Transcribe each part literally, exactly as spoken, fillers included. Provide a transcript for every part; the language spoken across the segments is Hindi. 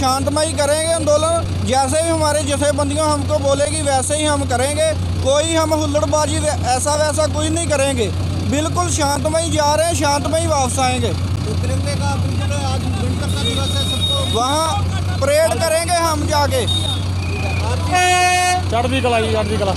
शांतमय करेंगे आंदोलन। जैसे भी हमारे जथेबंदियों हमको बोलेगी वैसे ही हम करेंगे। कोई हम हुल्लड़बाजी ऐसा वैसा कुछ नहीं करेंगे। बिल्कुल शांतमय जा रहे हैं, शांतमय वापस आएंगे। तो तिरंगे का आज गणतंत्र दिवस है, सबको वहाँ परेड करेंगे हम जाके। चढ़ती कला जी, चढ़ती कला।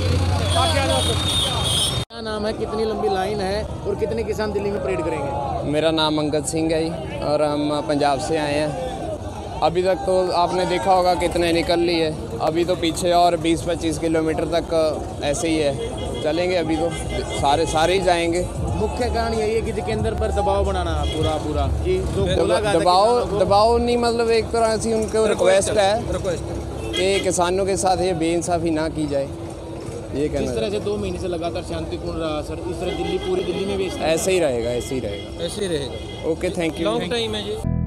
क्या नाम है, कितनी लंबी लाइन है और कितने किसान दिल्ली में परेड करेंगे? मेरा नाम अंगद सिंह है जी और हम पंजाब से आए हैं। अभी तक तो आपने देखा होगा कितने निकल ली है। अभी तो पीछे और बीस पच्चीस किलोमीटर तक ऐसे ही है, चलेंगे। अभी तो सारे सारे ही जाएंगे। मुख्य कारण यही है कि केंद्र पर दबाव बनाना पूरा पूरा कि जो बोला गया था दबाव दबाव नहीं, मतलब एक तरह से उनको रिक्वेस्ट है कि किसानों के साथ ये बेइंसाफ़ी ना की जाए। ये कहना इस तरह से दो महीने से लगातार शांतिपूर्ण रहा सर, इस तरह दिल्ली पूरी दिल्ली में भी ऐसे ही रहेगा, ऐसे ही रहेगा, ऐसे ही रहेगा। Okay, thank you. Long time है जी।